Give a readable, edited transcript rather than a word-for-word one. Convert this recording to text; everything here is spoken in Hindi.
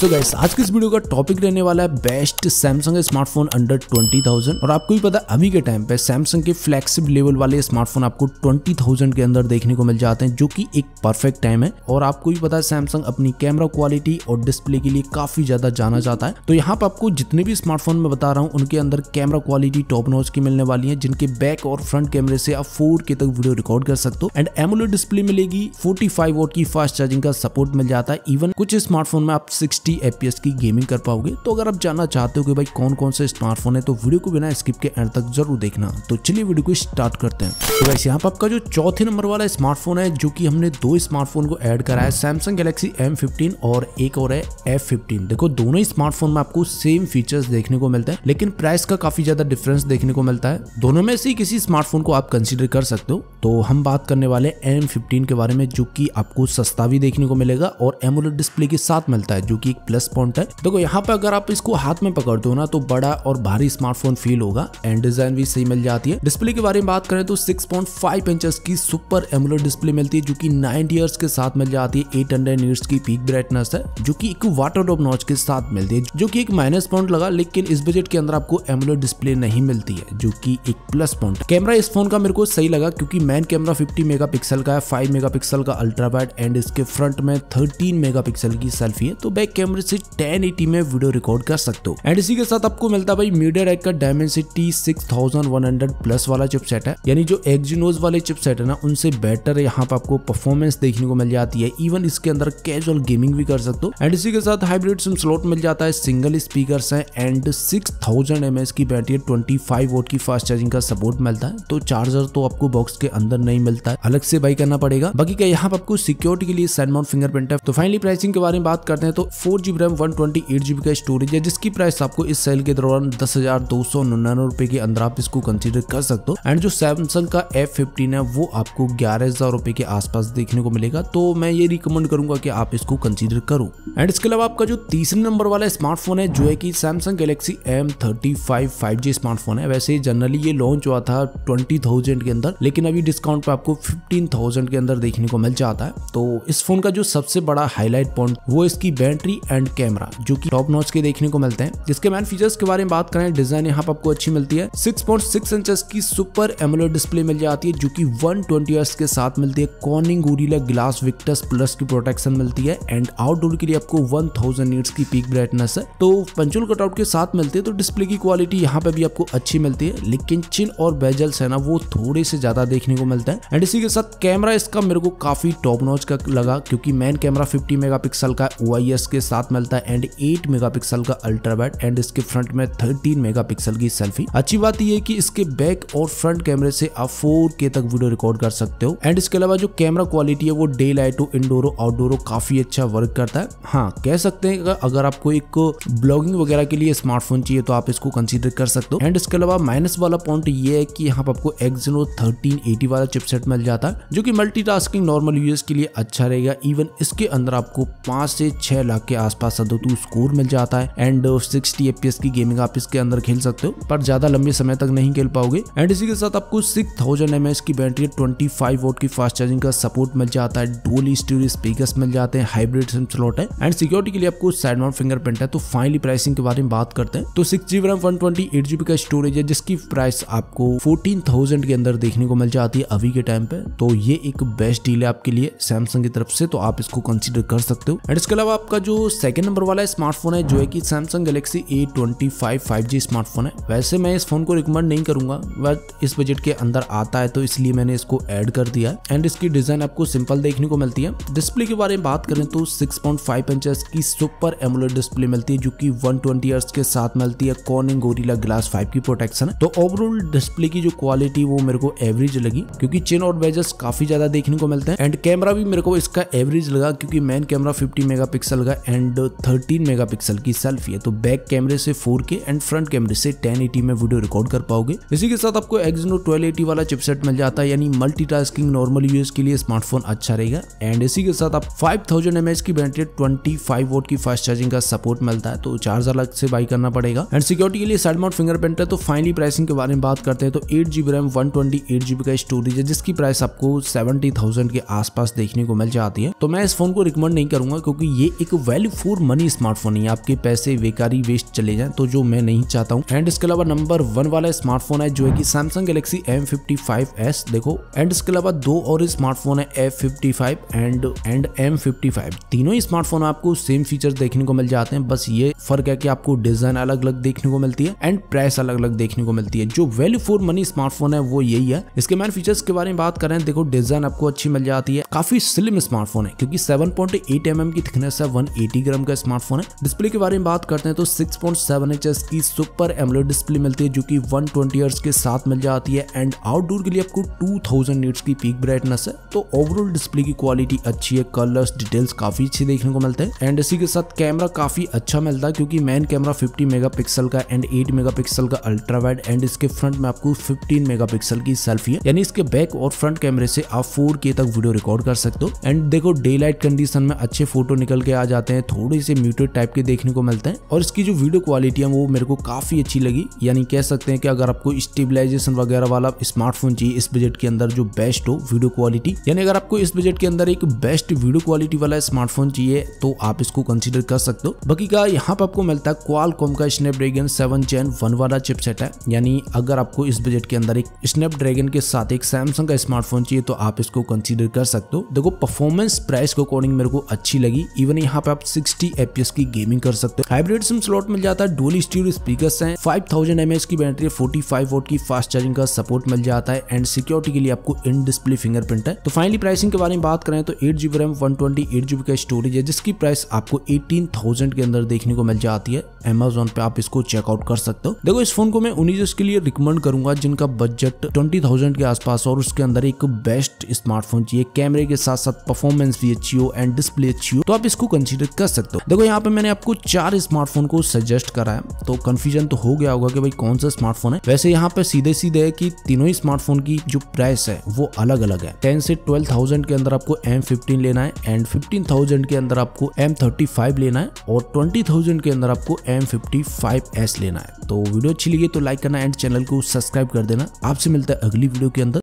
सो गाइस आज की इस वीडियो का टॉपिक रहने वाला है बेस्ट सैमसंग स्मार्टफोन अंडर 20,000। और आपको भी पता है अभी के टाइम पे सैमसंग के फ्लैगशिप लेवल वाले स्मार्टफोन आपको 20,000 के अंदर देखने को मिल जाते हैं, जो कि एक परफेक्ट टाइम है। और आपको भी पता है सैमसंग अपनी कैमरा क्वालिटी और डिस्प्ले के लिए काफी ज्यादा जाना जाता है। तो यहाँ पे आपको जितने भी स्मार्टफोन मैं बता रहा हूँ उनके अंदर कैमरा क्वालिटी टॉप नॉच की मिलने वाली है, जिनके बैक और फ्रंट कैमरे से आप 4K तक वीडियो रिकॉर्ड कर सकते हो। एंड एमोलेड डिस्प्ले मिलेगी, 45 वॉट की फास्ट चार्जिंग का सपोर्ट मिल जाता है। इवन कुछ स्मार्टफोन में आप 60 FPS की गेमिंग कर पाओगे। तो अगर आप जानना चाहते हो कि भाई कौन कौन से स्मार्टफोन है तो वीडियो को बिना स्किप के एंड तक जरूर देखना। तो चलिए वीडियो को स्टार्ट करते हैं। तो वैसे यहाँ पर आपका जो चौथे नंबर वाला स्मार्टफोन है, जो कि हमने दो स्मार्टफोन को ऐड करा है, सैमसंग गैलेक्सी M15 और एक और है F15। देखो दोनों ही स्मार्टफोन में आपको सेम फीचर्स देखने को मिलता है, लेकिन प्राइस का काफी ज्यादा डिफरेंस देखने को मिलता है। दोनों में से किसी स्मार्टफोन को आप कंसीडर कर सकते हो। तो हम बात करने वाले M15 के बारे में, जो कि आपको सस्ता भी देखने को मिलेगा और एमोलेड डिस्प्ले के साथ मिलता है, जो कि एक प्लस पॉइंट है। देखो यहाँ पे अगर आप इसको हाथ में पकड़ते हो ना तो बड़ा और भारी स्मार्टफोन फील होगा एंड डिजाइन भी सही मिल जाती है। डिस्प्ले के बारे में बात करें तो 6.5 इंचेस की सुपर एमोलेड डिस्प्ले मिलती है, जो कि 90 हर्ट्ज के साथ मिल जाती है। 800 निट्स की पीक ब्राइटनेस है, जो कि एक वाटर ड्रॉप नॉच के साथ मिलती है, जो कि एक माइनस पॉइंट लगा। लेकिन इस बजट के अंदर आपको एमोलेड डिस्प्ले नहीं मिलती है, जो कि एक प्लस पॉइंट। कैमरा इस फोन का मेरे को सही लगा, क्योंकि मेन कैमरा 50 मेगापिक्सल का है, 5 मेगापिक्सल का अल्ट्रा वाइड एंड इसके फ्रंट में 13 मेगापिक्सल की सेल्फी है। तो बैक कैमरे से 1080 में वीडियो रिकॉर्ड कर सकते हो। एंड इसी के साथ आपको मिलता है भाई MediaTek का Dimensity 6100 प्लस वाला चिपसेट है, यानी जो Exynos वाले चिपसेट है ना उनसे बेटर यहाँ पे आपको परफॉर्मेंस देखने को मिल जाती है। इवन इसके अंदर कैजुअल गेमिंग भी कर सकते हो। एंड इसी के साथ हाइब्रिड सिम स्लॉट मिल जाता है, सिंगल स्पीकर्स है एंड 6000 mAh की बैटरी, 25 वोट की फास्ट चार्जिंग का सपोर्ट मिलता है। तो चार्जर तो आपको बॉक्स के अंदर नहीं मिलता है, अलग से बाई करना पड़ेगा। बाकी क्या यहाँ पे आपको सिक्योरिटी के लिए साइड माउंट फिंगरप्रिंट है। तो फाइनली प्राइसिंग के बारे में बात करते हैं तो 4GB रैम 128GB का स्टोरेज है, जिसकी प्राइस आपको इस सेल के दौरान 10,299 रुपए के अंदर आप इसको कंसीडर कर सकते हो। एंड जो सैमसंग का F15 है वो आपको 11,000 रुपए के आसपास देखने को मिलेगा। तो मैं ये रिकमेंड करूंगा कि आप इसको कंसीडर करो। एंड इसके अलावा आपका जो तीसरे नंबर वाला स्मार्टफोन है, जो है कि Samsung Galaxy M35 5G smartphone है। वैसे जनरली ये लॉन्च हुआ था 20,000 के अंदर, लेकिन अभी डिस्काउंट पे आपको 15,000 के अंदर देखने को मिल जाता है। तो इस फोन का जो सबसे बड़ा हाईलाइट पॉइंट वो इसकी बैटरी एंड कैमरा, जो कि टॉप नॉच के देखने को मिलते हैं। जिसके मैन फीचर्स के बारे में बात करें, डिजाइन यहाँ पर आपको अच्छी मिलती है। 6.6 इंचेस की सुपर एमोलेड डिस्प्ले मिल जाती है, जो कि 120 हर्ट्ज के साथ मिलती है। Corning Gorilla Glass Victus Plus की प्रोटेक्शन मिलती है। एंड आउटडोर के लिए आपको 1000 निट्स की पीक ब्राइटनेस है। तो पंचुअल कटआउट के साथ मिलती है। तो डिस्प्ले की क्वालिटी यहाँ पे भी आपको अच्छी मिलती है, लेकिन चिन और बेजल्स है ना वो थोड़े से ज्यादा देखने को मिलता है। एंड इसी के साथ कैमरा इसका मेरे को काफी टॉप नॉच का लगा, क्योंकि मेन कैमरा 50 मेगापिक्सल का OIS के साथ मिलता है एंड 8 मेगापिक्सल का अल्ट्रा वाइड एंड इसके फ्रंट में 13 मेगापिक्सल की सेल्फी। अच्छी बात यह है कि इसके बैक और फ्रंट कैमरे से आप 4K तक वीडियो रिकॉर्ड कर सकते हो। एंड इसके अलावा जो कैमरा क्वालिटी है वो डे लाइटो, इंडोरो, आउटडोरो काफी अच्छा वर्क करता है। हाँ, कह सकते हैं अगर आपको एक ब्लॉगिंग वगैरह के लिए स्मार्टफोन चाहिए तो आप इसको कंसीडर कर सकते हो। एंड इसके अलावा माइनस वाला पॉइंट ये है कि यहाँ पर आपको Exynos 1380 वाला चिपसेट मिल जाता है, जो कि मल्टीटास्किंग नॉर्मल यूजर्स के लिए अच्छा रहेगा। इवन इसके अंदर आपको 5 से 6 लाख के आसपास Antutu स्कोर मिल जाता है एंड 60 FPS की गेमिंग आप इसके अंदर खेल सकते हो, पर ज्यादा लंबे समय तक नहीं खेल पाओगे। एंड इसी के साथ आपको 6000 mAh की बैटरी, 25 वोट की फास्ट चार्जिंग का सपोर्ट मिल जाता है। डुअल स्टीरियो स्पीकर्स मिल जाते हैं, हाइब्रिड सिम स्लॉट है एंड सिक्योरिटी के लिए आपको साइड माउंट फिंगरप्रिंट है। तो फाइनली प्राइसिंग के बारे में बात करते हैं तो 6GB रैम 128GB का स्टोरेज है, जिसकी प्राइस आपको 14,000 के अंदर देखने को मिल जाती है अभी के टाइम पे। तो ये एक बेस्ट डील है आपके लिए सैमसंग की तरफ से, तो आप इसको कंसीडर कर सकते हो। एंड इसके अलावा आपका जो सेकंड नंबर वाला स्मार्टफोन है, जो है कि Samsung Galaxy A25 5G smartphone है। वैसे मैं इस फोन को रिकमेंड नहीं करूंगा, बट इस बजट के अंदर आता है तो इसलिए मैंने इसको ऐड कर दिया। एंड इसकी डिजाइन आपको सिंपल देखने को मिलती है। डिस्प्ले के बारे में बात करें तो 6.5 इंचेस की सुपर एमोलेड डिस्प्ले मिलती है, जो कि 120 हर्ट्ज के साथ मिलती है। कॉर्निंग गोरिल्ला ग्लास 5 की प्रोटेक्शन है। तो ओवरऑल डिस्प्ले की जो क्वालिटी वो मेरे को एवरेज लगी, क्योंकि चिन और बेजल्स काफी ज्यादा देखने को मिलते हैं। एंड कैमरा भी मेरे को इसका एवरेज लगा, क्योंकि मेन कैमरा 50 मेगापिक्सल का एंड 13 मेगापिक्सल की सेल्फी है। तो बैक कैमरे से 4K एंड फ्रंट कैमरे से 1080 में वीडियो रिकॉर्ड कर पाओगे। इसी के साथ आपको Exynos 1280 वाला चिपसेट मिल जाता है, यानी मल्टीटास्किंग नॉर्मल यूज के लिए स्मार्टफोन अच्छा रहेगा। एंड इसी के साथ आप 5000 mAh की बैटरी, 25 वोट की फास्ट चार्जिंग का सपोर्ट मिलता है। तो चार्जर अलग से बाई करना पड़ेगा। एंड सिक्योरिटी के लिए साइड माउंट फिंगरप्रिंट है। तो फाइनली प्राइसिंग के बारे में बात करते हैं तो 8GB रैम 128GB का स्टोरेज है, जिसकी प्राइस आपको 70,000 के आसपास देखने को मिल जाती है। तो मैं इस फोन को रिकमेंड नहीं करूंगा, क्योंकि ये एक वैल्यू फॉर मनी स्मार्टफोन है, आपके पैसे बेकारी वेस्ट चले जाएं, तो जो मैं नहीं चाहता हूँ। एंड इसके अलावा नंबर 1 वाला स्मार्टफोन है जो है कि सैमसंग गैलेक्सी M55s देखो। एंड इसके अलावा 2 और स्मार्टफोन है F55 एंड M55। तीनों ही स्मार्टफोन आपको सेम फीचर्स देखने को मिल जाते हैं, बस ये फर्क है कि आपको डिजाइन अलग अलग देखने को मिलती है एंड प्राइस अलग अलग देखने को मिलती है। जो वैल्यू फॉर मनी स्मार्टफोन है वो यही है। इसके मेन फीचर्स के बारे में बात करें, देखो डिजाइन आपको अच्छी मिल जाती है, काफी स्लिम स्मार्टफोन है क्योंकि 7.8 mm की थिकनेस है, 180 ग्राम का स्मार्टफोन है। डिस्प्ले के बारे में बात करते हैं तो 6.7 इंचेस की सुपर एमोलेड डिस्प्ले मिलती है जो कि 120 हर्ट्ज के साथ मिल जाती है एंड आउटडोर के लिए आपको 2000 निट्स की पीक ब्राइटनेस है। तो ओवरऑल डिस्प्ले की क्वालिटी अच्छी है, कलर्स डिटेल्स काफी अच्छी देखने को मिलते हैं एंड इसी के साथ कैमरा काफी अच्छा मिलता है क्योंकि मेन कैमरा 50 मेगापिक्सल का एंड 8 मेगापिक्सल का अल्ट्रा वाइड एंड इसके फ्रंट में आपको 15 मेगापिक्सल की सेल्फी है, यानी इसके बैक और फ्रंट कैमरे से आप 4K तक वीडियो रिकॉर्ड कर सकते हो। एंड देखो डे लाइट कंडीशन में अच्छे फोटो निकल के आ जाते हैं, थोड़े से म्यूटेड टाइप के देखने को मिलते हैं और इसकी जो वीडियो क्वालिटी है वो मेरे को काफी अच्छी लगी। यानी कह सकते हैं कि अगर आपको स्टेबलाइजेशन वगैरह वाला स्मार्टफोन चाहिए इस बजट के अंदर जो बेस्ट हो वीडियो क्वालिटी, यानी अगर आपको इस बजट के अंदर एक बेस्ट वीडियो क्वालिटी वाला स्मार्टफोन चाहिए तो आप इसको कंसीडर कर सकते हो। बाकी का यहाँ पे आपको मिलता है क्वालकॉम का स्नैपड्रैगन 7 Gen 1 वाला चिपसेट है, यानी अगर आपको इस बजट के अंदर एक स्नैपड्रैगन के साथ एक सैमसंग का स्मार्टफोन चाहिए तो आप इसको कंसीडर कर सकते हो। देखो परफॉर्मेंस प्राइस के अकॉर्डिंग मेरे को अच्छी लगी, इवन यहाँ पे आप 60 FPS की गेमिंग कर सकते हो। हाइब्रिड सिम स्लॉट मिल जाता है, डुअल स्टीरियो स्पीकर्स हैं, 5000 mAh की बैटरी, 45 वोल्ट की फास्ट चार्जिंग का सपोर्ट मिल जाता है एंड सिक्योरिटी के लिए आपको इन डिस्प्ले फिंगरप्रिंट है। तो फाइनली प्राइसिंग के बारे में बात करें तो 8GB रैम 128GB का स्टोरेज है जिसकी प्राइस आपको 18,000 के अंदर देखने को मिल जाती है। Amazon पे आप इसको चेकआउट कर सकते हो। देखो इस फोन को मैं उन्हीं यूजर्स के लिए रिकमेंड करूंगा जिनका बजट 20,000 के आसपास और उसके अंदर एक बेस्ट स्मार्टफोन चाहिए, कैमरे के साथ साथ परफॉर्मेंस भी अच्छी हो एंड डिस्प्ले अच्छी हो, तो आप इसको कंसीडर कर सकते हो। देखो यहाँ पे मैंने आपको 4 स्मार्टफोन को सजेस्ट करा है, तो कंफ्यूजन तो हो गया होगा कि भाई कौन सा स्मार्टफोन है। वैसे यहाँ पे सीधे सीधे है कि तीनों ही स्मार्टफोन की जो प्राइस है वो अलग अलग है। 10 से 12,000 के अंदर आपको M15 लेना है एंड 15,000 के अंदर आपको M35 लेना है और 20,000 के अंदर आपको M55s लेना है। तो वीडियो अच्छी लगी तो लाइक करना एंड चैनल को सब्सक्राइब कर देना। आपसे मिलता है अगली वीडियो के अंदर।